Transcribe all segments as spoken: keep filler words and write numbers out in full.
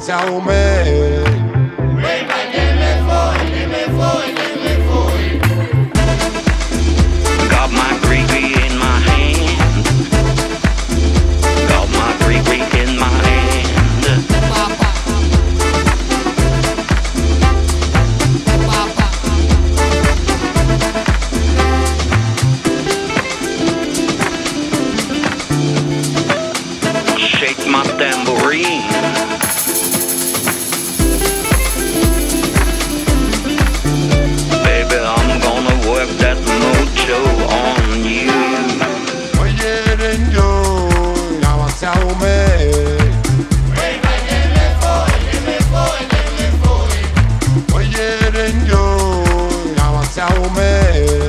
tell me. Got my Gris Gris in my hand. Got my Gris Gris in my hand. Shake my tambourine. Baby, I'm gonna work that mojo on you. What you didn't do, now tell me. What you didn't do, now tell me.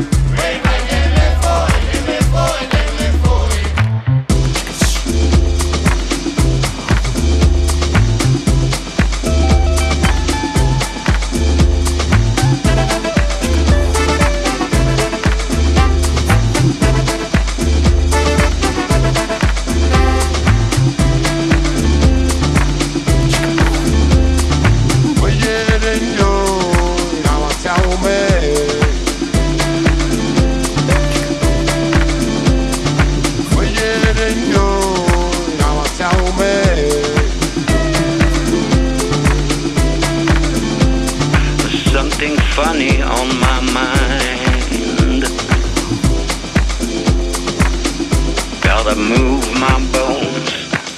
Something funny on my mind. Gotta move my bones.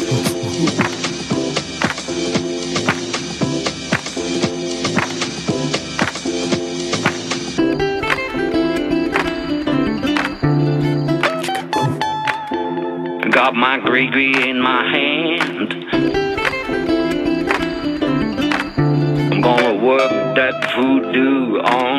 Got my Gris Gris in my hand. I'm gonna work that voodoo on